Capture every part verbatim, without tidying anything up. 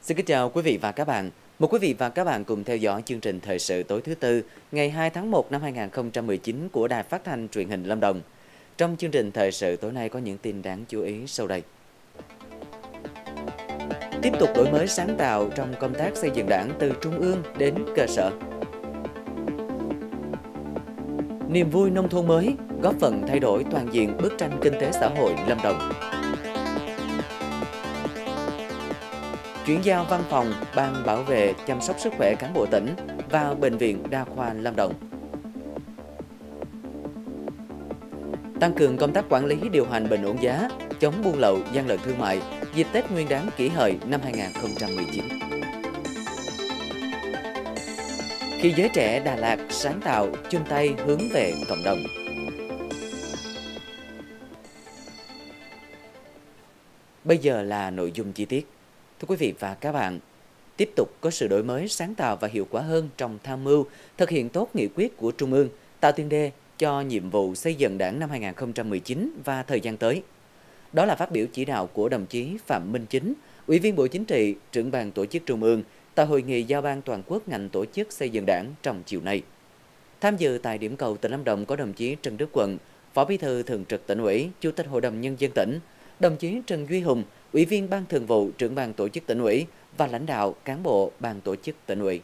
Xin kính chào quý vị và các bạn. Mời quý vị và các bạn cùng theo dõi chương trình thời sự tối thứ Tư, ngày hai tháng một năm hai nghìn không trăm mười chín của Đài Phát thanh Truyền hình Lâm Đồng. Trong chương trình thời sự tối nay có những tin đáng chú ý sau đây. Tiếp tục đổi mới sáng tạo trong công tác xây dựng Đảng từ trung ương đến cơ sở. Niềm vui nông thôn mới góp phần thay đổi toàn diện bức tranh kinh tế xã hội Lâm Đồng. Chuyển giao văn phòng Ban bảo vệ chăm sóc sức khỏe cán bộ tỉnh vào Bệnh viện Đa khoa Lâm Đồng. Tăng cường công tác quản lý điều hành bình ổn giá, chống buôn lậu, gian lận thương mại dịp Tết Nguyên đán Kỷ Hợi năm hai nghìn không trăm mười chín. Khi giới trẻ Đà Lạt sáng tạo, chung tay hướng về cộng đồng. Bây giờ là nội dung chi tiết. Thưa quý vị và các bạn, tiếp tục có sự đổi mới sáng tạo và hiệu quả hơn trong tham mưu, thực hiện tốt nghị quyết của Trung ương, tạo tiền đề cho nhiệm vụ xây dựng Đảng năm hai nghìn không trăm mười chín và thời gian tới. Đó là phát biểu chỉ đạo của đồng chí Phạm Minh Chính, Ủy viên Bộ Chính trị, trưởng ban tổ chức Trung ương tại hội nghị giao ban toàn quốc ngành tổ chức xây dựng Đảng trong chiều nay. Tham dự tại điểm cầu tỉnh Lâm Đồng có đồng chí Trần Đức Quận, Phó Bí thư Thường trực Tỉnh ủy, Chủ tịch Hội đồng Nhân dân tỉnh, đồng chí Trần Duy Hùng, Ủy viên Ban Thường vụ, trưởng ban tổ chức Tỉnh ủy và lãnh đạo cán bộ ban tổ chức Tỉnh ủy.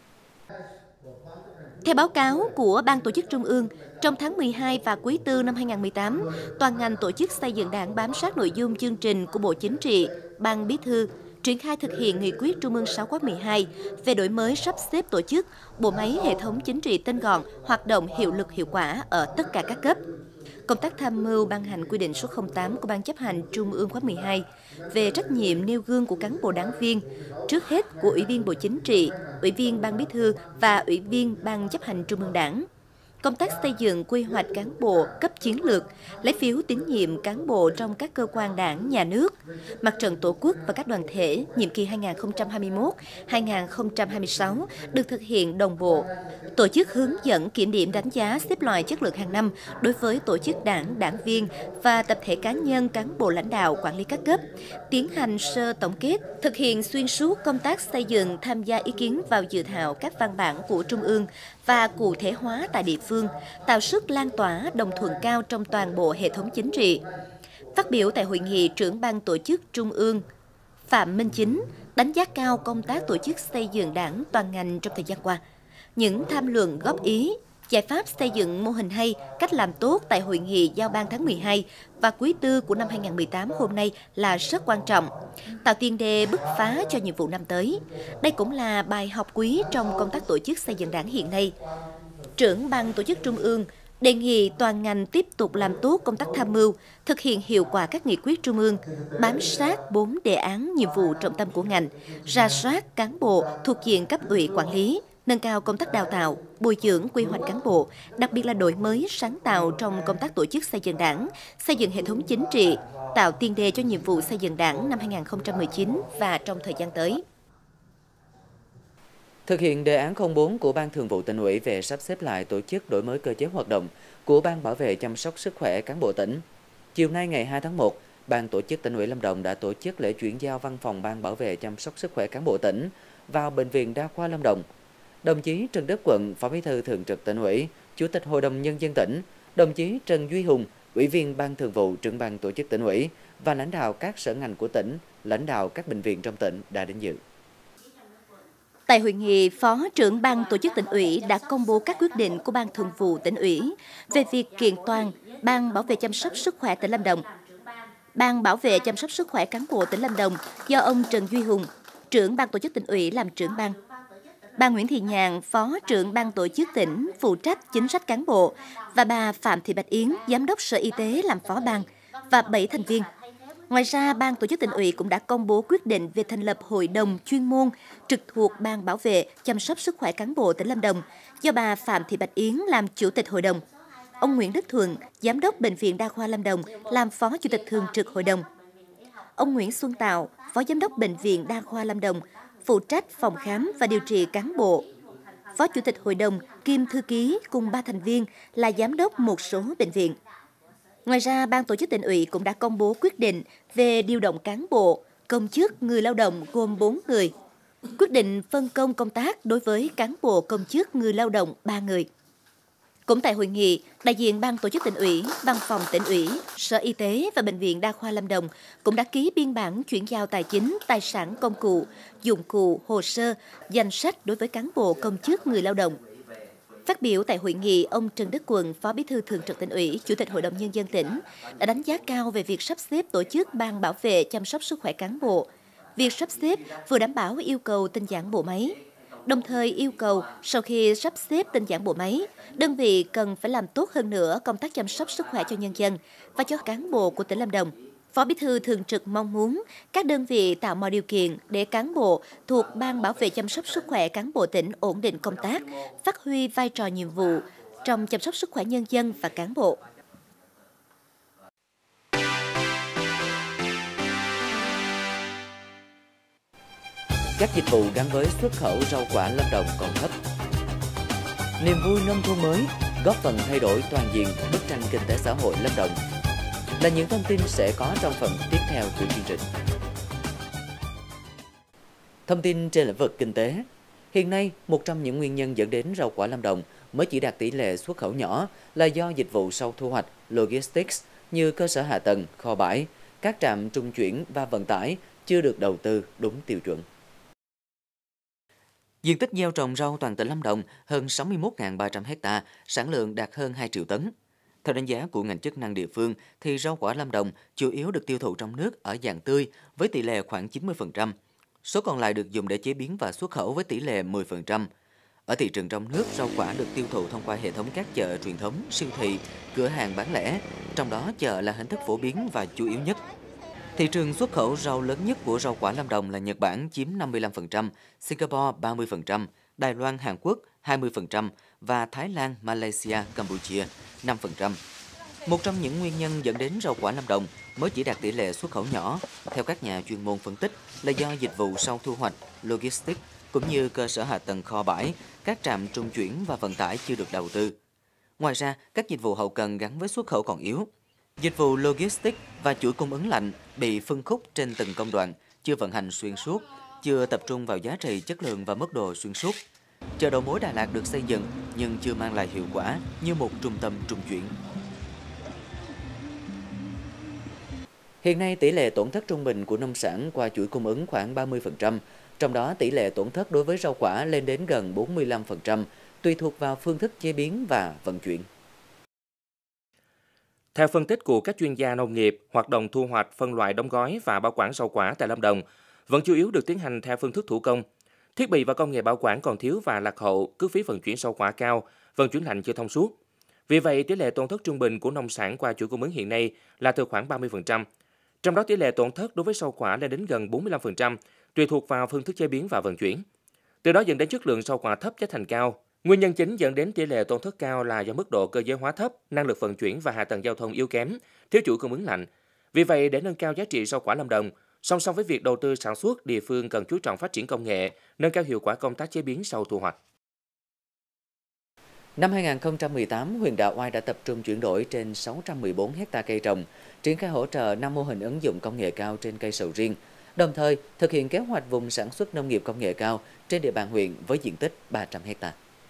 Theo báo cáo của Ban tổ chức Trung ương, trong tháng mười hai và quý tư năm hai nghìn không trăm mười tám, toàn ngành tổ chức xây dựng Đảng bám sát nội dung chương trình của Bộ Chính trị, Ban Bí thư, triển khai thực hiện nghị quyết Trung ương sáu khóa mười hai về đổi mới sắp xếp tổ chức, bộ máy hệ thống chính trị tinh gọn, hoạt động hiệu lực hiệu quả ở tất cả các cấp. Công tác tham mưu ban hành quy định số không tám của Ban chấp hành Trung ương khóa mười hai về trách nhiệm nêu gương của cán bộ đảng viên, trước hết của Ủy viên Bộ Chính trị, Ủy viên Ban Bí thư và Ủy viên Ban chấp hành Trung ương Đảng. Công tác xây dựng quy hoạch cán bộ cấp chiến lược, lấy phiếu tín nhiệm cán bộ trong các cơ quan đảng, nhà nước, mặt trận tổ quốc và các đoàn thể nhiệm kỳ hai nghìn không trăm hai mươi mốt đến hai nghìn không trăm hai mươi sáu được thực hiện đồng bộ. Tổ chức hướng dẫn kiểm điểm đánh giá xếp loại chất lượng hàng năm đối với tổ chức đảng, đảng viên và tập thể cá nhân cán bộ lãnh đạo quản lý các cấp, tiến hành sơ tổng kết, thực hiện xuyên suốt công tác xây dựng, tham gia ý kiến vào dự thảo các văn bản của Trung ương và cụ thể hóa tại địa phương, tạo sức lan tỏa đồng thuận cao trong toàn bộ hệ thống chính trị. Phát biểu tại hội nghị, trưởng ban tổ chức Trung ương Phạm Minh Chính đánh giá cao công tác tổ chức xây dựng Đảng toàn ngành trong thời gian qua. Những tham luận góp ý, giải pháp xây dựng mô hình hay, cách làm tốt tại hội nghị giao ban tháng mười hai và quý tư của năm hai nghìn không trăm mười tám hôm nay là rất quan trọng, tạo tiền đề bứt phá cho nhiệm vụ năm tới. Đây cũng là bài học quý trong công tác tổ chức xây dựng Đảng hiện nay. Trưởng ban tổ chức Trung ương đề nghị toàn ngành tiếp tục làm tốt công tác tham mưu, thực hiện hiệu quả các nghị quyết Trung ương, bám sát bốn đề án nhiệm vụ trọng tâm của ngành, rà soát cán bộ thuộc diện cấp ủy quản lý, nâng cao công tác đào tạo, bồi dưỡng quy hoạch cán bộ, đặc biệt là đổi mới sáng tạo trong công tác tổ chức xây dựng Đảng, xây dựng hệ thống chính trị, tạo tiền đề cho nhiệm vụ xây dựng Đảng năm hai nghìn không trăm mười chín và trong thời gian tới. Thực hiện đề án không bốn của Ban Thường vụ Tỉnh ủy về sắp xếp lại tổ chức đổi mới cơ chế hoạt động của Ban bảo vệ chăm sóc sức khỏe cán bộ tỉnh. Chiều nay ngày hai tháng một, Ban tổ chức Tỉnh ủy Lâm Đồng đã tổ chức lễ chuyển giao văn phòng Ban bảo vệ chăm sóc sức khỏe cán bộ tỉnh vào Bệnh viện Đa khoa Lâm Đồng. Đồng chí Trần Đức Quận, Phó Bí thư Thường trực Tỉnh ủy, Chủ tịch Hội đồng Nhân dân tỉnh, đồng chí Trần Duy Hùng, Ủy viên Ban Thường vụ, trưởng ban tổ chức Tỉnh ủy và lãnh đạo các sở ngành của tỉnh, lãnh đạo các bệnh viện trong tỉnh đã đến dự. Tại hội nghị, Phó trưởng ban tổ chức Tỉnh ủy đã công bố các quyết định của Ban Thường vụ Tỉnh ủy về việc kiện toàn Ban bảo vệ chăm sóc sức khỏe tỉnh Lâm Đồng. Ban bảo vệ chăm sóc sức khỏe cán bộ tỉnh Lâm Đồng do ông Trần Duy Hùng, trưởng ban tổ chức Tỉnh ủy làm trưởng ban. Bà Nguyễn Thị Nhàn, Phó trưởng ban tổ chức tỉnh phụ trách chính sách cán bộ và bà Phạm Thị Bạch Yến, Giám đốc Sở Y tế làm phó ban và bảy thành viên. Ngoài ra, Ban tổ chức Tỉnh ủy cũng đã công bố quyết định về thành lập hội đồng chuyên môn trực thuộc Ban bảo vệ chăm sóc sức khỏe cán bộ tỉnh Lâm Đồng do bà Phạm Thị Bạch Yến làm chủ tịch hội đồng. Ông Nguyễn Đức Thuận, Giám đốc Bệnh viện Đa khoa Lâm Đồng làm phó chủ tịch thường trực hội đồng. Ông Nguyễn Xuân Tạo, Phó Giám đốc Bệnh viện Đa khoa Lâm Đồng, phụ trách phòng khám và điều trị cán bộ. Phó Chủ tịch Hội đồng kiêm thư ký cùng ba thành viên là giám đốc một số bệnh viện. Ngoài ra, Ban tổ chức Tỉnh ủy cũng đã công bố quyết định về điều động cán bộ, công chức, người lao động gồm bốn người. quyết định phân công công tác đối với cán bộ công chức người lao động ba người. Cũng tại hội nghị, đại diện Ban tổ chức Tỉnh ủy, Văn phòng Tỉnh ủy, Sở Y tế và Bệnh viện Đa khoa Lâm Đồng cũng đã ký biên bản chuyển giao tài chính, tài sản công cụ, dụng cụ, hồ sơ, danh sách đối với cán bộ công chức người lao động. Phát biểu tại hội nghị, ông Trần Đức Quận, Phó Bí thư Thường trực Tỉnh ủy, Chủ tịch Hội đồng Nhân dân tỉnh đã đánh giá cao về việc sắp xếp tổ chức ban bảo vệ chăm sóc sức khỏe cán bộ. Việc sắp xếp vừa đảm bảo yêu cầu tinh giản bộ máy, đồng thời yêu cầu sau khi sắp xếp tinh giản bộ máy, đơn vị cần phải làm tốt hơn nữa công tác chăm sóc sức khỏe cho nhân dân và cho cán bộ của tỉnh Lâm Đồng. Phó Bí thư Thường trực mong muốn các đơn vị tạo mọi điều kiện để cán bộ thuộc Ban bảo vệ chăm sóc sức khỏe cán bộ tỉnh ổn định công tác, phát huy vai trò nhiệm vụ trong chăm sóc sức khỏe nhân dân và cán bộ. Các dịch vụ gắn với xuất khẩu rau quả Lâm Đồng còn thấp. Niềm vui nông thôn mới góp phần thay đổi toàn diện bức tranh kinh tế xã hội Lâm Đồng là những thông tin sẽ có trong phần tiếp theo của chương trình. Thông tin trên lĩnh vực kinh tế. Hiện nay, một trong những nguyên nhân dẫn đến rau quả Lâm Đồng mới chỉ đạt tỷ lệ xuất khẩu nhỏ là do dịch vụ sau thu hoạch, logistics như cơ sở hạ tầng, kho bãi, các trạm trung chuyển và vận tải chưa được đầu tư đúng tiêu chuẩn. Diện tích gieo trồng rau toàn tỉnh Lâm Đồng hơn sáu mươi mốt nghìn ba trăm héc-ta, sản lượng đạt hơn hai triệu tấn. Theo đánh giá của ngành chức năng địa phương, thì rau quả Lâm Đồng chủ yếu được tiêu thụ trong nước ở dạng tươi với tỷ lệ khoảng chín mươi phần trăm. Số còn lại được dùng để chế biến và xuất khẩu với tỷ lệ mười phần trăm. Ở thị trường trong nước, rau quả được tiêu thụ thông qua hệ thống các chợ truyền thống, siêu thị, cửa hàng bán lẻ, trong đó chợ là hình thức phổ biến và chủ yếu nhất. Thị trường xuất khẩu rau lớn nhất của rau quả Lâm Đồng là Nhật Bản chiếm năm mươi lăm phần trăm, Singapore ba mươi phần trăm, Đài Loan, Hàn Quốc hai mươi phần trăm và Thái Lan, Malaysia, Campuchia năm phần trăm. Một trong những nguyên nhân dẫn đến rau quả Lâm Đồng mới chỉ đạt tỷ lệ xuất khẩu nhỏ, theo các nhà chuyên môn phân tích, là do dịch vụ sau thu hoạch, logistics cũng như cơ sở hạ tầng kho bãi, các trạm trung chuyển và vận tải chưa được đầu tư. Ngoài ra, các dịch vụ hậu cần gắn với xuất khẩu còn yếu. Dịch vụ logistics và chuỗi cung ứng lạnh bị phân khúc trên từng công đoạn, chưa vận hành xuyên suốt, chưa tập trung vào giá trị, chất lượng và mức độ xuyên suốt. Chợ đầu mối Đà Lạt được xây dựng nhưng chưa mang lại hiệu quả như một trung tâm trung chuyển. Hiện nay, tỷ lệ tổn thất trung bình của nông sản qua chuỗi cung ứng khoảng ba mươi phần trăm, trong đó tỷ lệ tổn thất đối với rau quả lên đến gần bốn mươi lăm phần trăm, tùy thuộc vào phương thức chế biến và vận chuyển. Theo phân tích của các chuyên gia nông nghiệp, hoạt động thu hoạch, phân loại, đóng gói và bảo quản rau quả tại Lâm Đồng vẫn chủ yếu được tiến hành theo phương thức thủ công. Thiết bị và công nghệ bảo quản còn thiếu và lạc hậu, cước phí vận chuyển rau quả cao, vận chuyển lạnh chưa thông suốt. Vì vậy, tỷ lệ tổn thất trung bình của nông sản qua chuỗi cung ứng hiện nay là từ khoảng ba mươi phần trăm. Trong đó tỷ lệ tổn thất đối với rau quả lên đến gần bốn mươi lăm phần trăm, tùy thuộc vào phương thức chế biến và vận chuyển. Từ đó dẫn đến chất lượng rau quả thấp, giá thành cao. Nguyên nhân chính dẫn đến tỷ lệ tổn thất cao là do mức độ cơ giới hóa thấp, năng lực vận chuyển và hạ tầng giao thông yếu kém, thiếu chuỗi cung ứng lạnh. Vì vậy, để nâng cao giá trị rau quả Lâm Đồng, song song với việc đầu tư sản xuất, địa phương cần chú trọng phát triển công nghệ, nâng cao hiệu quả công tác chế biến sau thu hoạch. Năm hai nghìn không trăm mười tám, huyện Đạ Oai đã tập trung chuyển đổi trên sáu trăm mười bốn héc-ta cây trồng, triển khai hỗ trợ năm mô hình ứng dụng công nghệ cao trên cây sầu riêng, đồng thời thực hiện kế hoạch vùng sản xuất nông nghiệp công nghệ cao trên địa bàn huyện với diện tích ba trăm héc-ta.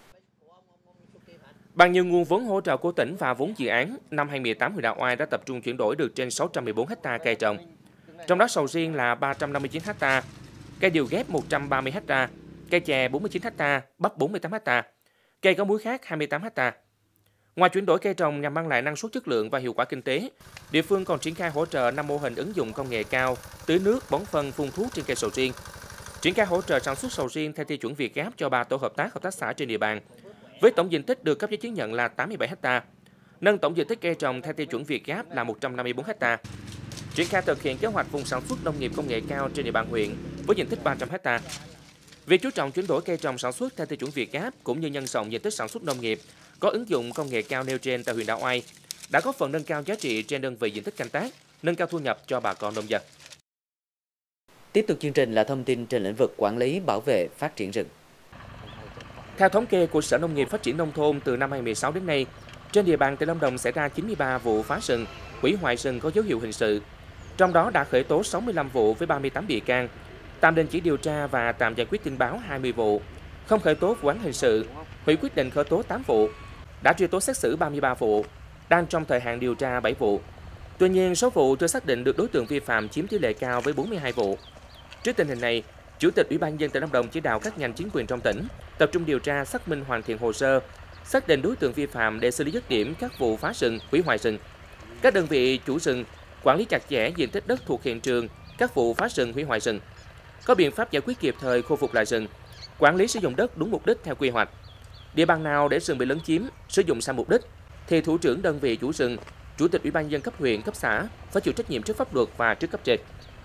Bằng nhiều nguồn vốn hỗ trợ của tỉnh và vốn dự án, năm hai nghìn không trăm mười tám, huyện Đạ Oai đã tập trung chuyển đổi được trên sáu trăm mười bốn héc-ta cây trồng. Trong đó sầu riêng là ba trăm năm mươi chín héc-ta, cây điều ghép một trăm ba mươi héc-ta, cây chè bốn mươi chín héc-ta, bắp bốn mươi tám héc-ta, cây có múi khác hai mươi tám héc-ta. Ngoài chuyển đổi cây trồng nhằm mang lại năng suất, chất lượng và hiệu quả kinh tế, địa phương còn triển khai hỗ trợ năm mô hình ứng dụng công nghệ cao, tưới nước, bón phân, phun thuốc trên cây sầu riêng. Triển khai hỗ trợ sản xuất sầu riêng theo tiêu chuẩn Việt Gáp cho ba tổ hợp tác hợp tác xã trên địa bàn, với tổng diện tích được cấp giấy chứng nhận là tám mươi bảy héc-ta, nâng tổng diện tích cây trồng theo tiêu chuẩn Việt Gáp là một trăm năm mươi bốn héc-ta. Triển khai thực hiện kế hoạch vùng sản xuất nông nghiệp công nghệ cao trên địa bàn huyện với diện tích ba trăm héc-ta. Việc chú trọng chuyển đổi cây trồng sản xuất theo tiêu chuẩn Việt Gáp cũng như nhân rộng diện tích sản xuất nông nghiệp có ứng dụng công nghệ cao nêu trên tại huyện Đạ Oai đã góp phần nâng cao giá trị trên đơn vị diện tích canh tác, nâng cao thu nhập cho bà con nông dân. Tiếp tục chương trình là thông tin trên lĩnh vực quản lý, bảo vệ, phát triển rừng. Theo thống kê của Sở Nông nghiệp Phát triển Nông thôn, từ năm hai nghìn không trăm mười sáu đến nay, trên địa bàn tỉnh Lâm Đồng xảy ra chín mươi ba vụ phá rừng, hủy hoại rừng có dấu hiệu hình sự. Trong đó đã khởi tố sáu mươi lăm vụ với ba mươi tám bị can, tạm đình chỉ điều tra và tạm giải quyết tin báo hai mươi vụ, không khởi tố vụ án hình sự, hủy quyết định khởi tố tám vụ, đã truy tố xét xử ba mươi ba vụ, đang trong thời hạn điều tra bảy vụ. Tuy nhiên, số vụ chưa xác định được đối tượng vi phạm chiếm tỷ lệ cao với bốn mươi hai vụ. Trước tình hình này, Chủ tịch Ủy ban nhân dân tỉnh Lâm Đồng chỉ đạo các ngành chính quyền trong tỉnh tập trung điều tra, xác minh, hoàn thiện hồ sơ, xác định đối tượng vi phạm để xử lý dứt điểm các vụ phá rừng, hủy hoại rừng. Các đơn vị chủ rừng quản lý chặt chẽ diện tích đất thuộc hiện trường các vụ phá rừng, hủy hoại rừng, có biện pháp giải quyết kịp thời khôi phục lại rừng, quản lý sử dụng đất đúng mục đích theo quy hoạch. Địa bàn nào để rừng bị lấn chiếm, sử dụng sai mục đích thì thủ trưởng đơn vị chủ rừng, Chủ tịch Ủy ban nhân dân cấp huyện, cấp xã phải chịu trách nhiệm trước pháp luật và trước cấp trên.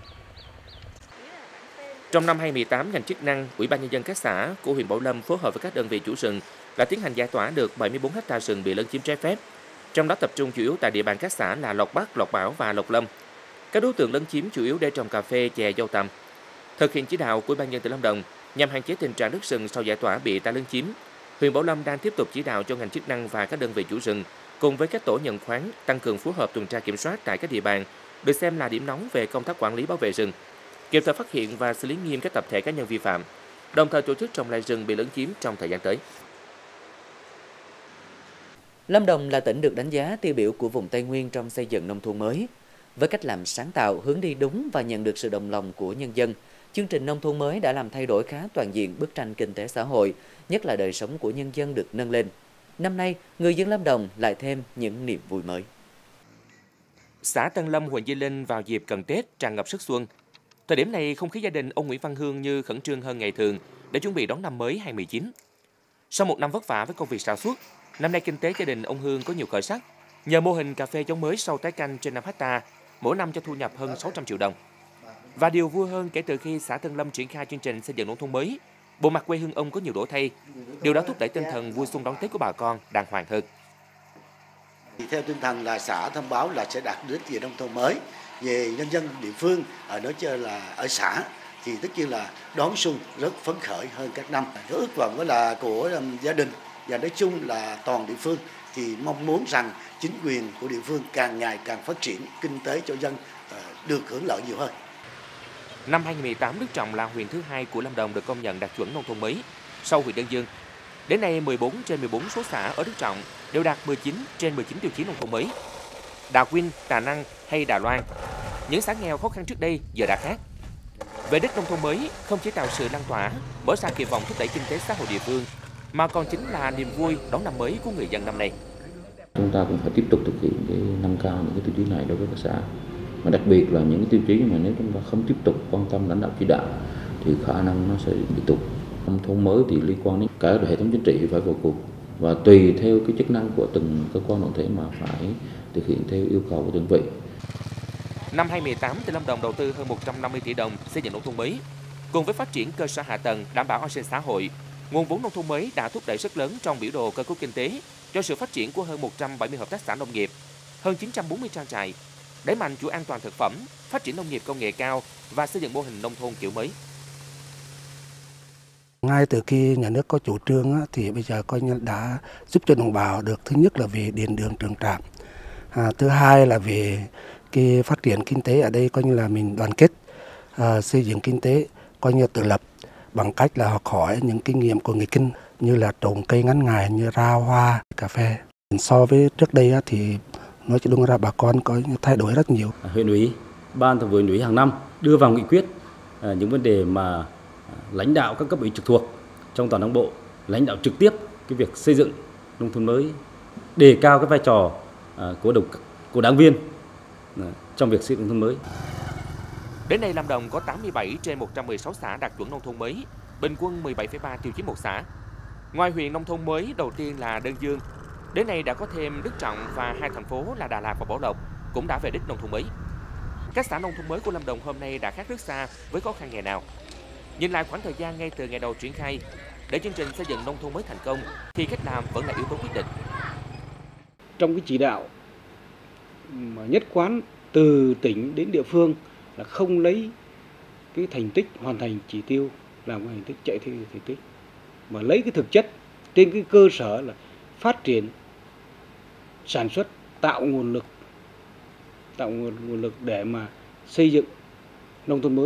Trong năm hai nghìn không trăm mười tám, ngành chức năng, Ủy ban nhân dân các xã của huyện Bảo Lâm phối hợp với các đơn vị chủ rừng đã tiến hành giải tỏa được bảy mươi tư ha rừng bị lấn chiếm trái phép. Trong đó tập trung chủ yếu tại địa bàn các xã là Lộc Bắc, Lộc Bảo và Lộc Lâm. Các đối tượng lấn chiếm chủ yếu để trồng cà phê, chè, dâu tằm. Thực hiện chỉ đạo của Ủy ban nhân dân tỉnh Lâm Đồng nhằm hạn chế tình trạng đất rừng sau giải tỏa bị ta lấn chiếm, huyện Bảo Lâm đang tiếp tục chỉ đạo cho ngành chức năng và các đơn vị chủ rừng cùng với các tổ nhận khoán tăng cường phối hợp tuần tra kiểm soát tại các địa bàn được xem là điểm nóng về công tác quản lý bảo vệ rừng, kịp thời phát hiện và xử lý nghiêm các tập thể cá nhân vi phạm, đồng thời tổ chức trồng lại rừng bị lấn chiếm trong thời gian tới. Lâm Đồng là tỉnh được đánh giá tiêu biểu của vùng Tây Nguyên trong xây dựng nông thôn mới. Với cách làm sáng tạo, hướng đi đúng và nhận được sự đồng lòng của nhân dân, chương trình nông thôn mới đã làm thay đổi khá toàn diện bức tranh kinh tế xã hội, nhất là đời sống của nhân dân được nâng lên. Năm nay, người dân Lâm Đồng lại thêm những niềm vui mới. Xã Tân Lâm, huyện Di Linh vào dịp cận Tết tràn ngập sức xuân. Thời điểm này, không khí gia đình ông Nguyễn Văn Hương như khẩn trương hơn ngày thường để chuẩn bị đón năm mới hai nghìn không trăm mười chín. Sau một năm vất vả với công việc sản xuất, năm nay kinh tế gia đình ông Hương có nhiều khởi sắc. Nhờ mô hình cà phê giống mới sau tái canh trên năm ha, mỗi năm cho thu nhập hơn sáu trăm triệu đồng. Và điều vui hơn kể từ khi xã Tân Lâm triển khai chương trình xây dựng nông thôn mới, bộ mặt quê hương ông có nhiều đổi thay. Điều đó thúc đẩy tinh thần vui xuân đón Tết của bà con đàng hoàng hơn. Theo tinh thần là xã thông báo là sẽ đạt đến về nông thôn mới, về nhân dân địa phương ở đó chơi là ở xã thì tất nhiên là đón xuân rất phấn khởi hơn các năm. Cái ước vọng đó là của gia đình và nói chung là toàn địa phương thì mong muốn rằng chính quyền của địa phương càng ngày càng phát triển kinh tế cho dân được hưởng lợi nhiều hơn. Năm hai nghìn không trăm mười tám, Đức Trọng là huyện thứ hai của Lâm Đồng được công nhận đạt chuẩn nông thôn mới sau huyện Đơn Dương. Đến nay, mười bốn trên mười bốn số xã ở Đức Trọng đều đạt mười chín trên mười chín tiêu chí nông thôn mới. Đà Quynh, Tà Năng hay Đà Loan, những xã nghèo khó khăn trước đây giờ đã khác. Về đích nông thôn mới không chỉ tạo sự lan tỏa, mở ra kỳ vọng thúc đẩy kinh tế xã hội địa phương, mà còn chính là niềm vui đón năm mới của người dân năm nay. Chúng ta cũng phải tiếp tục thực hiện cái nâng cao những cái tiêu chí này đối với các xã. Mà đặc biệt là những cái tiêu chí mà nếu chúng ta không tiếp tục quan tâm lãnh đạo chỉ đạo thì khả năng nó sẽ bị tụt. Nông thôn mới thì liên quan đến cả hệ thống chính trị phải vào cuộc và tùy theo cái chức năng của từng cơ quan đoàn thể mà phải thực hiện theo yêu cầu của đơn vị. Năm hai nghìn không trăm mười tám, tỉnh Lâm Đồng đầu tư hơn một trăm năm mươi tỷ đồng xây dựng nông thôn mới. Cùng với phát triển cơ sở hạ tầng, đảm bảo an sinh xã hội, nguồn vốn nông thôn mới đã thúc đẩy rất lớn trong biểu đồ cơ cấu kinh tế cho sự phát triển của hơn một trăm bảy mươi hợp tác xã nông nghiệp, hơn chín trăm bốn mươi trang trại, đẩy mạnh chuỗi an toàn thực phẩm, phát triển nông nghiệp công nghệ cao và xây dựng mô hình nông thôn kiểu mới. Ngay từ khi nhà nước có chủ trương thì bây giờ coi như đã giúp cho đồng bào được, thứ nhất là về điện đường trường trạm, à, thứ hai là về cái phát triển kinh tế ở đây coi như là mình đoàn kết, à, xây dựng kinh tế coi như tự lập bằng cách là học hỏi những kinh nghiệm của người Kinh như là trồng cây ngắn ngày như rau, hoa, cà phê. So với trước đây thì nói chung đúng ra bà con có thay đổi rất nhiều. Huyện ủy, ban thường vụ huyện ủy hàng năm đưa vào nghị quyết à, những vấn đề mà lãnh đạo các cấp ủy trực thuộc trong toàn đảng bộ lãnh đạo trực tiếp cái việc xây dựng nông thôn mới, đề cao cái vai trò à, của đồng của đảng viên à, trong việc xây dựng nông thôn mới. Đến nay Lâm Đồng có tám mươi bảy trên một trăm mười sáu xã đạt chuẩn nông thôn mới, bình quân mười bảy phẩy ba tiêu chí một xã. Ngoài huyện nông thôn mới đầu tiên là Đơn Dương, đến nay đã có thêm Đức Trọng và hai thành phố là Đà Lạt và Bảo Lộc cũng đã về đích nông thôn mới. Các xã nông thôn mới của Lâm Đồng hôm nay đã khác rất xa với khó khăn ngày nào. Nhìn lại khoảng thời gian ngay từ ngày đầu triển khai, để chương trình xây dựng nông thôn mới thành công thì cách làm vẫn là yếu tố quyết định. Trong cái chỉ đạo mà nhất quán từ tỉnh đến địa phương là không lấy cái thành tích hoàn thành chỉ tiêu làm cái thành tích chạy theo thành tích, mà lấy cái thực chất trên cái cơ sở là phát triển sản xuất, tạo nguồn lực tạo nguồn, nguồn lực để mà xây dựng nông thôn mới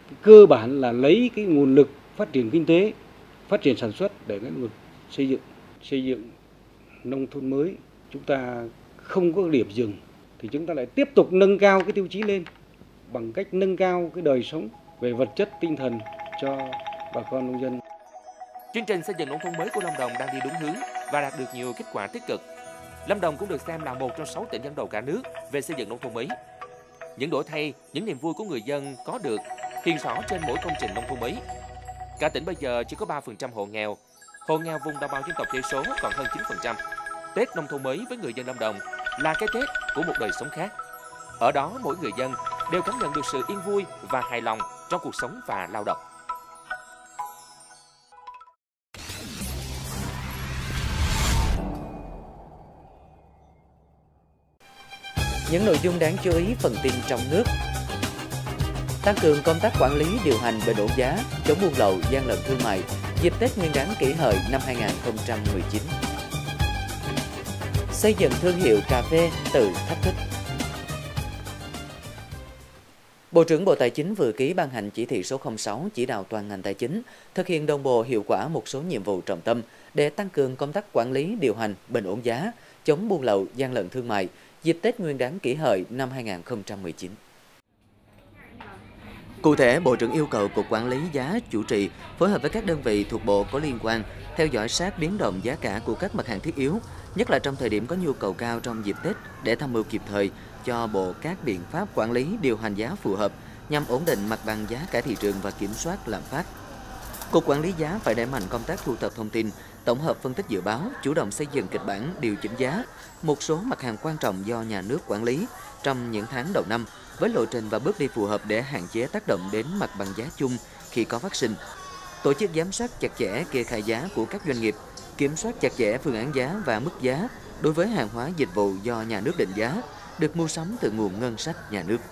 Cơ bản là lấy cái nguồn lực phát triển kinh tế, phát triển sản xuất để cái nguồn xây dựng, xây dựng nông thôn mới. Chúng ta không có điểm dừng thì chúng ta lại tiếp tục nâng cao cái tiêu chí lên bằng cách nâng cao cái đời sống về vật chất, tinh thần cho bà con nông dân. Chương trình xây dựng nông thôn mới của Lâm Đồng đang đi đúng hướng và đạt được nhiều kết quả tích cực. Lâm Đồng cũng được xem là một trong sáu tỉnh dẫn đầu cả nước về xây dựng nông thôn mới. Những đổi thay, những niềm vui của người dân có được hiện rõ trên mỗi công trình nông thôn mới. Cả tỉnh bây giờ chỉ có ba phần trăm hộ nghèo. Hộ nghèo vùng đồng bào dân tộc thiểu số còn hơn chín phần trăm. Tết nông thôn mới với người dân Lâm Đồng là cái Tết của một đời sống khác. Ở đó mỗi người dân đều cảm nhận được sự yên vui và hài lòng trong cuộc sống và lao động. Những nội dung đáng chú ý phần tin trong nước. Tăng cường công tác quản lý điều hành bình ổn giá, chống buôn lậu, gian lận thương mại dịp Tết Nguyên đán Kỷ Hợi năm hai nghìn không trăm mười chín. Xây dựng thương hiệu cà phê tự thách thức. Bộ trưởng Bộ Tài chính vừa ký ban hành chỉ thị số không sáu chỉ đạo toàn ngành tài chính thực hiện đồng bộ hiệu quả một số nhiệm vụ trọng tâm để tăng cường công tác quản lý điều hành bình ổn giá, chống buôn lậu, gian lận thương mại dịp Tết Nguyên đán Kỷ Hợi năm hai nghìn không trăm mười chín. Cụ thể, Bộ trưởng yêu cầu Cục Quản lý giá chủ trì phối hợp với các đơn vị thuộc Bộ có liên quan theo dõi sát biến động giá cả của các mặt hàng thiết yếu, nhất là trong thời điểm có nhu cầu cao trong dịp Tết để tham mưu kịp thời cho Bộ các biện pháp quản lý điều hành giá phù hợp nhằm ổn định mặt bằng giá cả thị trường và kiểm soát lạm phát. Cục Quản lý giá phải đẩy mạnh công tác thu thập thông tin, tổng hợp phân tích dự báo, chủ động xây dựng kịch bản điều chỉnh giá một số mặt hàng quan trọng do nhà nước quản lý trong những tháng đầu năm với lộ trình và bước đi phù hợp để hạn chế tác động đến mặt bằng giá chung khi có phát sinh. Tổ chức giám sát chặt chẽ kê khai giá của các doanh nghiệp, kiểm soát chặt chẽ phương án giá và mức giá đối với hàng hóa dịch vụ do nhà nước định giá, được mua sắm từ nguồn ngân sách nhà nước.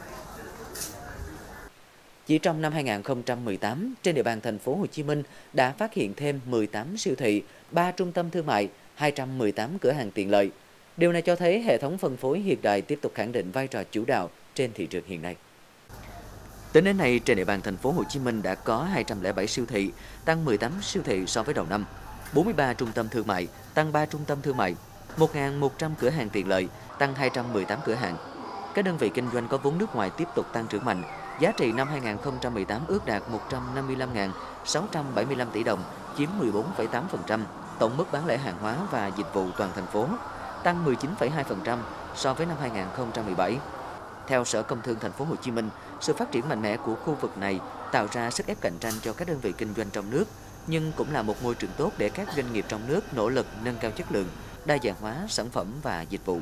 Chỉ trong năm hai nghìn không trăm mười tám, trên địa bàn thành phố Hồ Chí Minh đã phát hiện thêm mười tám siêu thị, ba trung tâm thương mại, hai trăm mười tám cửa hàng tiện lợi. Điều này cho thấy hệ thống phân phối hiện đại tiếp tục khẳng định vai trò chủ đạo trên thị trường hiện nay. Tính đến nay, trên địa bàn thành phố Hồ Chí Minh đã có hai trăm lẻ bảy siêu thị, tăng mười tám siêu thị so với đầu năm, bốn mươi ba trung tâm thương mại, tăng ba trung tâm thương mại, một nghìn một trăm cửa hàng tiện lợi, tăng hai trăm mười tám cửa hàng. Các đơn vị kinh doanh có vốn nước ngoài tiếp tục tăng trưởng mạnh. Giá trị năm hai nghìn không trăm mười tám ước đạt một trăm năm mươi lăm nghìn sáu trăm bảy mươi lăm tỷ đồng, chiếm mười bốn phẩy tám phần trăm tổng mức bán lẻ hàng hóa và dịch vụ toàn thành phố, tăng mười chín phẩy hai phần trăm so với năm hai nghìn không trăm mười bảy. Theo Sở Công Thương thành phố Hồ Chí Minh, sự phát triển mạnh mẽ của khu vực này tạo ra sức ép cạnh tranh cho các đơn vị kinh doanh trong nước, nhưng cũng là một môi trường tốt để các doanh nghiệp trong nước nỗ lực nâng cao chất lượng, đa dạng hóa sản phẩm và dịch vụ.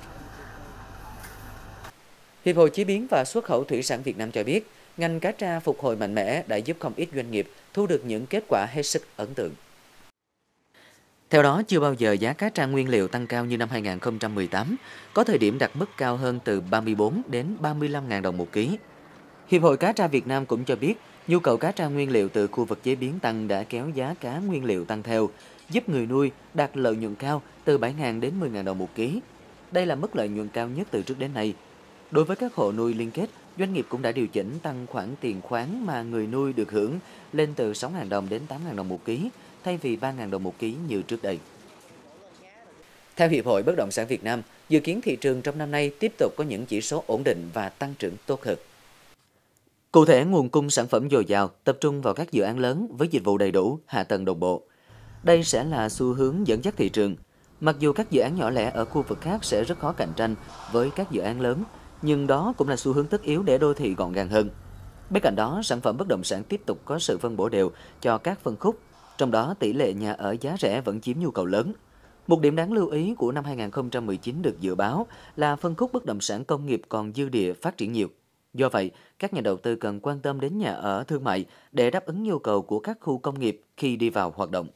Hiệp hội Chế biến và Xuất khẩu Thủy sản Việt Nam cho biết, ngành cá tra phục hồi mạnh mẽ đã giúp không ít doanh nghiệp thu được những kết quả hết sức ấn tượng. Theo đó, chưa bao giờ giá cá tra nguyên liệu tăng cao như năm hai nghìn không trăm mười tám, có thời điểm đạt mức cao hơn từ ba mươi bốn đến ba mươi lăm nghìn đồng một ký. Hiệp hội Cá tra Việt Nam cũng cho biết, nhu cầu cá tra nguyên liệu từ khu vực chế biến tăng đã kéo giá cá nguyên liệu tăng theo, giúp người nuôi đạt lợi nhuận cao từ bảy nghìn đến mười nghìn đồng một ký. Đây là mức lợi nhuận cao nhất từ trước đến nay. Đối với các hộ nuôi liên kết, doanh nghiệp cũng đã điều chỉnh tăng khoản tiền khoán mà người nuôi được hưởng lên từ sáu nghìn đồng đến tám nghìn đồng một ký, thay vì ba nghìn đồng một ký như trước đây. Theo Hiệp hội Bất động sản Việt Nam, dự kiến thị trường trong năm nay tiếp tục có những chỉ số ổn định và tăng trưởng tốt hơn. Cụ thể, nguồn cung sản phẩm dồi dào, tập trung vào các dự án lớn với dịch vụ đầy đủ, hạ tầng đồng bộ. Đây sẽ là xu hướng dẫn dắt thị trường. Mặc dù các dự án nhỏ lẻ ở khu vực khác sẽ rất khó cạnh tranh với các dự án lớn, nhưng đó cũng là xu hướng tất yếu để đô thị gọn gàng hơn. Bên cạnh đó, sản phẩm bất động sản tiếp tục có sự phân bổ đều cho các phân khúc, trong đó tỷ lệ nhà ở giá rẻ vẫn chiếm nhu cầu lớn. Một điểm đáng lưu ý của năm hai nghìn không trăm mười chín được dự báo là phân khúc bất động sản công nghiệp còn dư địa phát triển nhiều. Do vậy, các nhà đầu tư cần quan tâm đến nhà ở thương mại để đáp ứng nhu cầu của các khu công nghiệp khi đi vào hoạt động.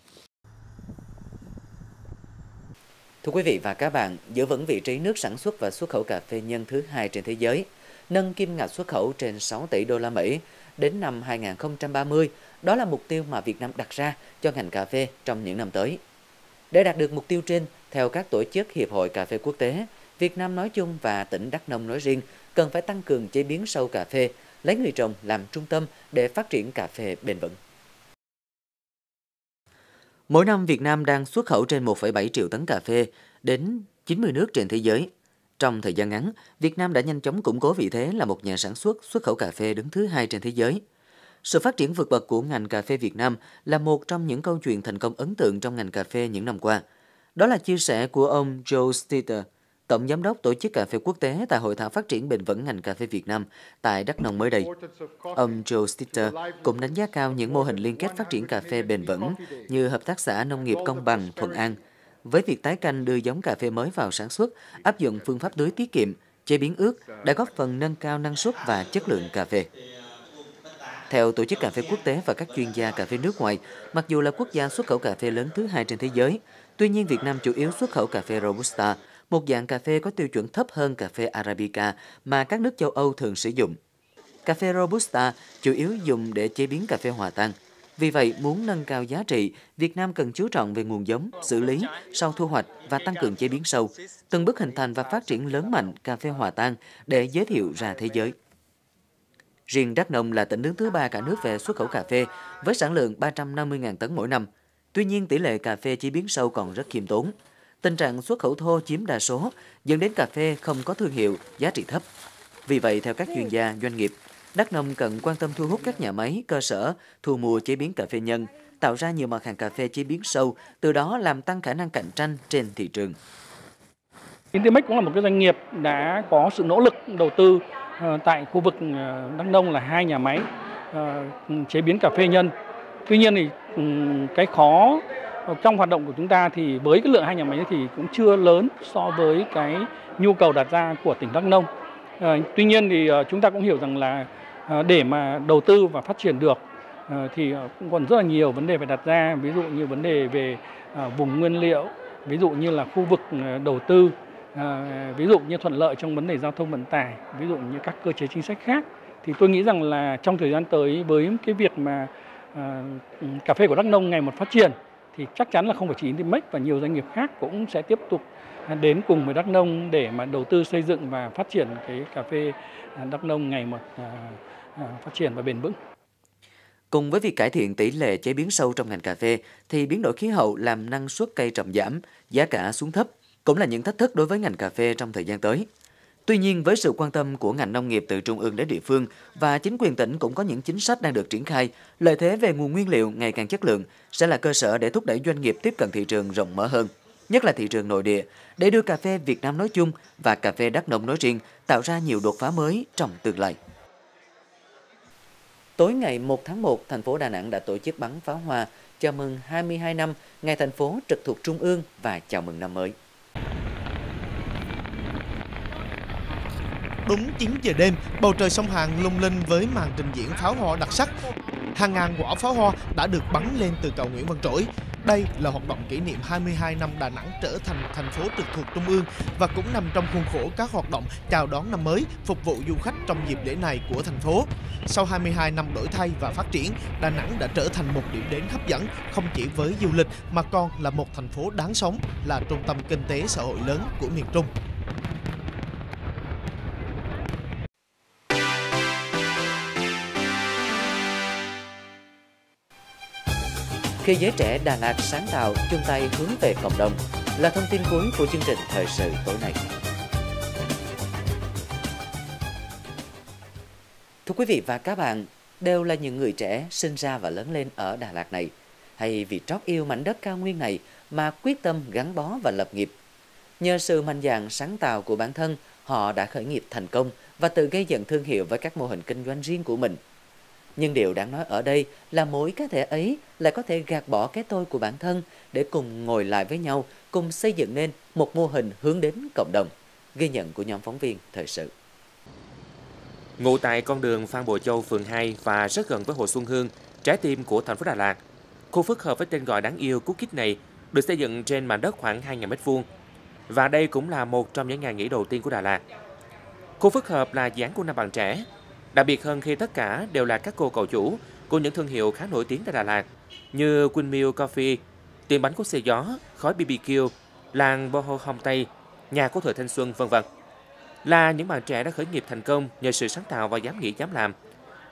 Thưa quý vị và các bạn, giữ vững vị trí nước sản xuất và xuất khẩu cà phê nhân thứ hai trên thế giới, nâng kim ngạch xuất khẩu trên sáu tỷ đô la Mỹ đến năm hai nghìn không trăm ba mươi, đó là mục tiêu mà Việt Nam đặt ra cho ngành cà phê trong những năm tới. Để đạt được mục tiêu trên, theo các tổ chức Hiệp hội Cà phê Quốc tế, Việt Nam nói chung và tỉnh Đắk Nông nói riêng cần phải tăng cường chế biến sâu cà phê, lấy người trồng làm trung tâm để phát triển cà phê bền vững. Mỗi năm, Việt Nam đang xuất khẩu trên một phẩy bảy triệu tấn cà phê đến chín mươi nước trên thế giới. Trong thời gian ngắn, Việt Nam đã nhanh chóng củng cố vị thế là một nhà sản xuất xuất khẩu cà phê đứng thứ hai trên thế giới. Sự phát triển vượt bậc của ngành cà phê Việt Nam là một trong những câu chuyện thành công ấn tượng trong ngành cà phê những năm qua. Đó là chia sẻ của ông Joe Stetter, Tổng Giám đốc Tổ chức Cà phê Quốc tế tại Hội thảo Phát triển Bền vững ngành cà phê Việt Nam tại Đắk Nông mới đây. Ông Joe Stetter cũng đánh giá cao những mô hình liên kết phát triển cà phê bền vững như Hợp tác xã Nông nghiệp Công bằng Thuận An, với việc tái canh đưa giống cà phê mới vào sản xuất, áp dụng phương pháp tưới tiết kiệm, chế biến ướt đã góp phần nâng cao năng suất và chất lượng cà phê. Theo Tổ chức Cà phê Quốc tế và các chuyên gia cà phê nước ngoài, mặc dù là quốc gia xuất khẩu cà phê lớn thứ hai trên thế giới, tuy nhiên Việt Nam chủ yếu xuất khẩu cà phê Robusta, một dạng cà phê có tiêu chuẩn thấp hơn cà phê Arabica mà các nước châu Âu thường sử dụng. Cà phê Robusta chủ yếu dùng để chế biến cà phê hòa tan. Vì vậy, muốn nâng cao giá trị, Việt Nam cần chú trọng về nguồn giống, xử lý, sau thu hoạch và tăng cường chế biến sâu, từng bước hình thành và phát triển lớn mạnh cà phê hòa tan để giới thiệu ra thế giới. Riêng Đắk Nông là tỉnh đứng thứ ba cả nước về xuất khẩu cà phê, với sản lượng ba trăm năm mươi nghìn tấn mỗi năm. Tuy nhiên, tỷ lệ cà phê chế biến sâu còn rất khiêm tốn. Tình trạng xuất khẩu thô chiếm đa số, dẫn đến cà phê không có thương hiệu, giá trị thấp. Vì vậy, theo các chuyên gia, doanh nghiệp, Đắk Nông cần quan tâm thu hút các nhà máy, cơ sở thu mua chế biến cà phê nhân, tạo ra nhiều mặt hàng cà phê chế biến sâu, từ đó làm tăng khả năng cạnh tranh trên thị trường. Intermec cũng là một cái doanh nghiệp đã có sự nỗ lực đầu tư tại khu vực Đắk Nông là hai nhà máy chế biến cà phê nhân. Tuy nhiên thì cái khó trong hoạt động của chúng ta thì với cái lượng hai nhà máy thì cũng chưa lớn so với cái nhu cầu đặt ra của tỉnh Đắk Nông. À, tuy nhiên thì chúng ta cũng hiểu rằng là để mà đầu tư và phát triển được thì cũng còn rất là nhiều vấn đề phải đặt ra, ví dụ như vấn đề về vùng nguyên liệu, ví dụ như là khu vực đầu tư, ví dụ như thuận lợi trong vấn đề giao thông vận tải, ví dụ như các cơ chế chính sách khác. Thì tôi nghĩ rằng là trong thời gian tới với cái việc mà cà phê của Đắk Nông ngày một phát triển thì chắc chắn là không phải chỉ Intermec và nhiều doanh nghiệp khác cũng sẽ tiếp tục đến cùng với Đắk Nông để mà đầu tư xây dựng và phát triển cái cà phê Đắk Nông ngày một phát triển và bền vững. Cùng với việc cải thiện tỷ lệ chế biến sâu trong ngành cà phê thì biến đổi khí hậu làm năng suất cây trồng giảm, giá cả xuống thấp cũng là những thách thức đối với ngành cà phê trong thời gian tới. Tuy nhiên, với sự quan tâm của ngành nông nghiệp từ trung ương đến địa phương và chính quyền tỉnh cũng có những chính sách đang được triển khai, lợi thế về nguồn nguyên liệu ngày càng chất lượng sẽ là cơ sở để thúc đẩy doanh nghiệp tiếp cận thị trường rộng mở hơn, nhất là thị trường nội địa, để đưa cà phê Việt Nam nói chung và cà phê Đắk Nông nói riêng tạo ra nhiều đột phá mới trong tương lai. Tối ngày một tháng một, thành phố Đà Nẵng đã tổ chức bắn pháo hoa chào mừng hai mươi hai năm ngày thành phố trực thuộc Trung ương và chào mừng năm mới. Đúng chín giờ đêm, bầu trời sông Hàn lung linh với màn trình diễn pháo hoa đặc sắc. Hàng ngàn quả pháo hoa đã được bắn lên từ cầu Nguyễn Văn Trỗi. Đây là hoạt động kỷ niệm hai mươi hai năm Đà Nẵng trở thành thành phố trực thuộc Trung ương và cũng nằm trong khuôn khổ các hoạt động chào đón năm mới, phục vụ du khách trong dịp lễ này của thành phố. Sau hai mươi hai năm đổi thay và phát triển, Đà Nẵng đã trở thành một điểm đến hấp dẫn không chỉ với du lịch mà còn là một thành phố đáng sống, là trung tâm kinh tế xã hội lớn của miền Trung. Khi giới trẻ Đà Lạt sáng tạo chung tay hướng về cộng đồng là thông tin cuối của chương trình thời sự tối nay. Thưa quý vị và các bạn, đều là những người trẻ sinh ra và lớn lên ở Đà Lạt này, hay vì trót yêu mảnh đất cao nguyên này mà quyết tâm gắn bó và lập nghiệp. Nhờ sự mạnh dạn sáng tạo của bản thân, họ đã khởi nghiệp thành công và tự gây dựng thương hiệu với các mô hình kinh doanh riêng của mình. Nhưng điều đáng nói ở đây là mỗi cá thể ấy lại có thể gạt bỏ cái tôi của bản thân để cùng ngồi lại với nhau, cùng xây dựng nên một mô hình hướng đến cộng đồng. Ghi nhận của nhóm phóng viên thời sự. Ngụ tại con đường Phan Bội Châu, phường hai và rất gần với Hồ Xuân Hương, trái tim của thành phố Đà Lạt. Khu phức hợp với tên gọi đáng yêu Cookies này được xây dựng trên mảnh đất khoảng hai nghìn mét vuông. Và đây cũng là một trong những nhà nghỉ đầu tiên của Đà Lạt. Khu phức hợp là dự án của năm bạn trẻ. Đặc biệt hơn khi tất cả đều là các cô cậu chủ của những thương hiệu khá nổi tiếng tại Đà Lạt như Windmill Coffee, tiệm bánh cốt xe gió, khói bê bê kiu, làng Boho Homestay, nhà của thời thanh xuân, vân vân. Là những bạn trẻ đã khởi nghiệp thành công nhờ sự sáng tạo và dám nghĩ dám làm.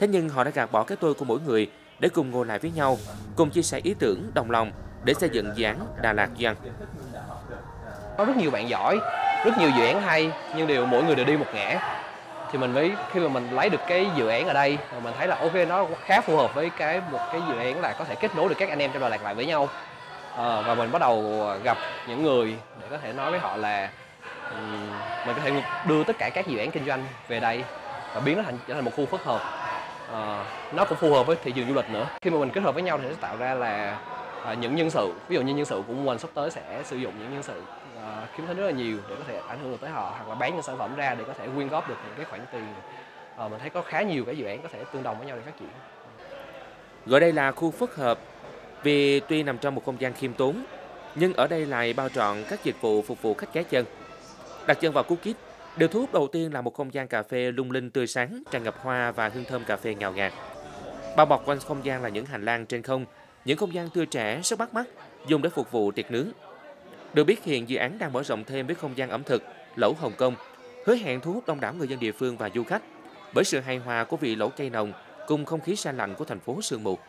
Thế nhưng họ đã gạt bỏ cái tôi của mỗi người để cùng ngồi lại với nhau, cùng chia sẻ ý tưởng, đồng lòng để xây dựng dự án Đà Lạt Young. Có rất nhiều bạn giỏi, rất nhiều dự án hay, nhưng đều mỗi người đều đi một ngã. Thì mình mới khi mà mình lấy được cái dự án ở đây, mình thấy là ok, nó khá phù hợp với cái một cái dự án là có thể kết nối được các anh em trong Đà Lạt lại với nhau. À, và mình bắt đầu gặp những người để có thể nói với họ là um, mình có thể đưa tất cả các dự án kinh doanh về đây và biến nó thành trở thành một khu phức hợp. À, nó cũng phù hợp với thị trường du lịch nữa. Khi mà mình kết hợp với nhau thì nó sẽ tạo ra là à, những nhân sự, ví dụ như nhân sự của mình sắp tới sẽ sử dụng những nhân sự à, kiếm thấy rất là nhiều để có thể ảnh hưởng được tới họ, hoặc là bán những sản phẩm ra để có thể quyên góp được những cái khoản tiền. À, mình thấy có khá nhiều cái dự án có thể tương đồng với nhau để phát triển. Gọi đây là khu phức hợp vì tuy nằm trong một không gian khiêm tốn, nhưng ở đây lại bao trọn các dịch vụ phục vụ khách ghé chân. Đặt chân vào Cookies, điều thu hút đầu tiên là một không gian cà phê lung linh tươi sáng, tràn ngập hoa và hương thơm cà phê ngào ngạt. Bao bọc quanh không gian là những hành lang trên không, những không gian tươi trẻ rất bắt mắt, dùng để phục vụ tiệc nướng. Được biết hiện dự án đang mở rộng thêm với không gian ẩm thực, lẩu Hồng Kông, hứa hẹn thu hút đông đảo người dân địa phương và du khách bởi sự hài hòa của vị lẩu cay nồng cùng không khí se lạnh của thành phố sương mù.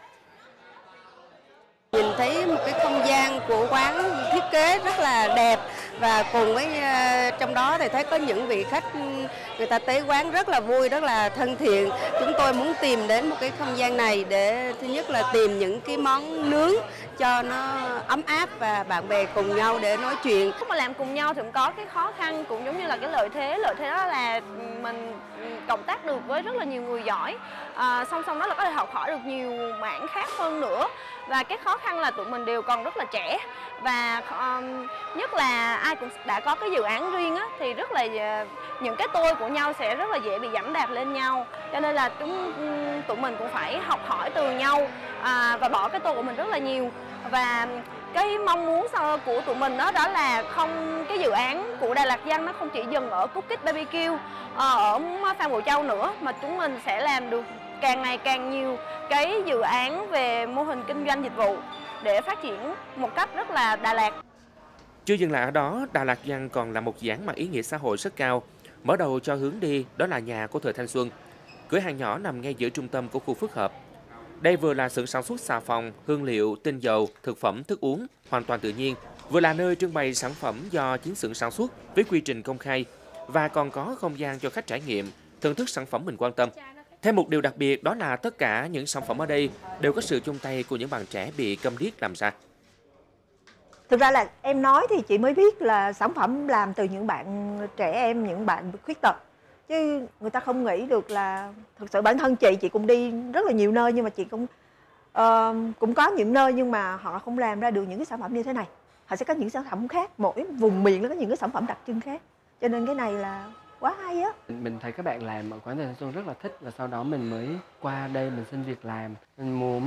Nhìn thấy một cái không gian của quán thiết kế rất là đẹp và cùng với uh, trong đó thì thấy có những vị khách người ta tới quán rất là vui, rất là thân thiện. Chúng tôi muốn tìm đến một cái không gian này để thứ nhất là tìm những cái món nướng cho nó ấm áp và bạn bè cùng nhau để nói chuyện. Lúc mà làm cùng nhau thì cũng có cái khó khăn cũng giống như là cái lợi thế. Lợi thế đó là mình cộng tác được với rất là nhiều người giỏi. À, song song đó là có thể học hỏi được nhiều mảng khác hơn nữa. Và cái khó khăn là tụi mình đều còn rất là trẻ và um, nhất là ai cũng đã có cái dự án riêng á, thì rất là uh, những cái tôi của nhau sẽ rất là dễ bị giẫm đạp lên nhau, cho nên là chúng tụi mình cũng phải học hỏi từ nhau à, và bỏ cái tôi của mình rất là nhiều. Và cái mong muốn của tụi mình đó đó là không cái dự án của Đà Lạt Young nó không chỉ dừng ở Cookies bê bê kiu ở Phan Bội Châu nữa, mà chúng mình sẽ làm được càng ngày càng nhiều cái dự án về mô hình kinh doanh dịch vụ để phát triển một cách rất là Đà Lạt. Chưa dừng lại ở đó, Đà Lạt Young còn là một dự án mang ý nghĩa xã hội rất cao. Mở đầu cho hướng đi đó là nhà của thời thanh xuân. Cửa hàng nhỏ nằm ngay giữa trung tâm của khu phức hợp. Đây vừa là xưởng sản xuất xà phòng, hương liệu, tinh dầu, thực phẩm, thức uống hoàn toàn tự nhiên, vừa là nơi trưng bày sản phẩm do chính xưởng sản xuất với quy trình công khai và còn có không gian cho khách trải nghiệm, thưởng thức sản phẩm mình quan tâm. Thêm một điều đặc biệt đó là tất cả những sản phẩm ở đây đều có sự chung tay của những bạn trẻ bị câm điếc làm ra. Thực ra là em nói thì chị mới biết là sản phẩm làm từ những bạn trẻ em, những bạn khuyết tật. Chứ người ta không nghĩ được là thực sự bản thân chị, chị cũng đi rất là nhiều nơi nhưng mà chị cũng uh, cũng có những nơi nhưng mà họ không làm ra được những cái sản phẩm như thế này. Họ sẽ có những sản phẩm khác, mỗi vùng miền nó có những cái sản phẩm đặc trưng khác. Cho nên cái này là quá hay á. Mình thấy các bạn làm ở quán thời thanh xuân rất là thích và sau đó mình mới qua đây mình xin việc làm. Mình muốn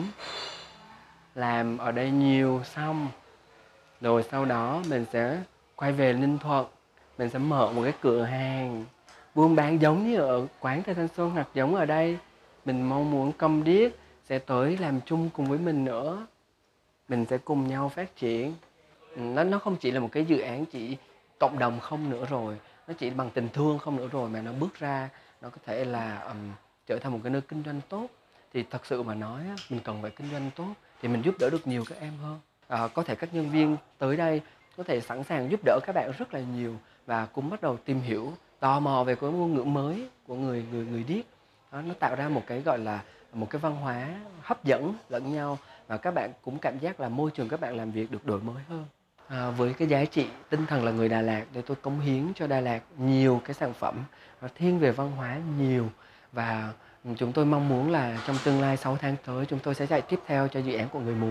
làm ở đây nhiều xong rồi sau đó mình sẽ quay về Ninh Thuận, mình sẽ mở một cái cửa hàng buôn bán giống như ở quán thời thanh xuân hoặc giống ở đây. Mình mong muốn câm điếc sẽ tới làm chung cùng với mình nữa. Mình sẽ cùng nhau phát triển. Nó, nó không chỉ là một cái dự án chỉ cộng đồng không nữa rồi, nó chỉ bằng tình thương không nữa rồi, mà nó bước ra, nó có thể là um, trở thành một cái nơi kinh doanh tốt. Thì thật sự mà nói, mình cần phải kinh doanh tốt thì mình giúp đỡ được nhiều các em hơn. À, có thể các nhân viên tới đây có thể sẵn sàng giúp đỡ các bạn rất là nhiều và cũng bắt đầu tìm hiểu, tò mò về cái ngôn ngữ mới của người người người điếc. Đó, nó tạo ra một cái gọi là một cái văn hóa hấp dẫn lẫn nhau và các bạn cũng cảm giác là môi trường các bạn làm việc được đổi mới hơn. À, với cái giá trị tinh thần là người Đà Lạt để tôi cống hiến cho Đà Lạt nhiều cái sản phẩm nó thiên về văn hóa nhiều và chúng tôi mong muốn là trong tương lai sáu tháng tới chúng tôi sẽ chạy tiếp theo cho dự án của người mù.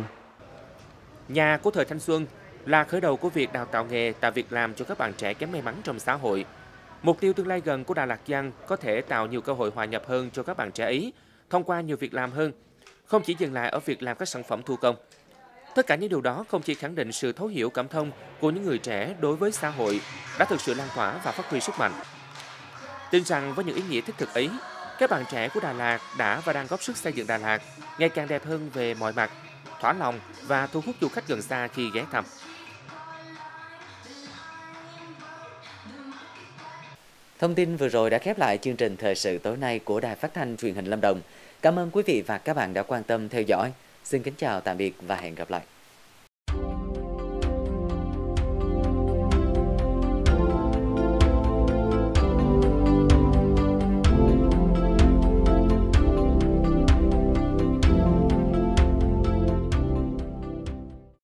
Nhà của thời thanh xuân là khởi đầu của việc đào tạo nghề, tạo việc làm cho các bạn trẻ kém may mắn trong xã hội. Mục tiêu tương lai gần của Đà Lạt Young có thể tạo nhiều cơ hội hòa nhập hơn cho các bạn trẻ ấy thông qua nhiều việc làm hơn, không chỉ dừng lại ở việc làm các sản phẩm thủ công. Tất cả những điều đó không chỉ khẳng định sự thấu hiểu cảm thông của những người trẻ đối với xã hội đã thực sự lan tỏa và phát huy sức mạnh. Tin rằng với những ý nghĩa thiết thực ấy, các bạn trẻ của Đà Lạt đã và đang góp sức xây dựng Đà Lạt ngày càng đẹp hơn về mọi mặt, thỏa lòng và thu hút du khách gần xa khi ghé thăm. Thông tin vừa rồi đã khép lại chương trình thời sự tối nay của Đài Phát thanh Truyền hình Lâm Đồng. Cảm ơn quý vị và các bạn đã quan tâm theo dõi. Xin kính chào tạm biệt và hẹn gặp lại.